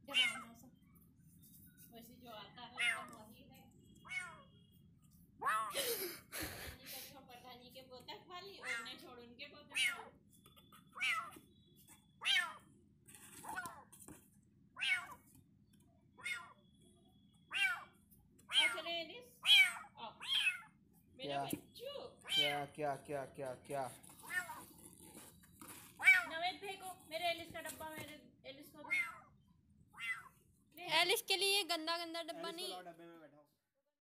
डरावना सा, वैसे जो आता है एकदम वही है। नानी का छोड़ नानी के पोता खा ली और नहीं छोड़ उनके पोता खा ली। चले एलिस मेरा बच्चू। क्या क्या क्या क्या क्या नवेद फेंको मेरे एलिस का डब्बा, मेरे एलिस को दो। एलिस के लिए गंदा गंदा डब्बा नहीं।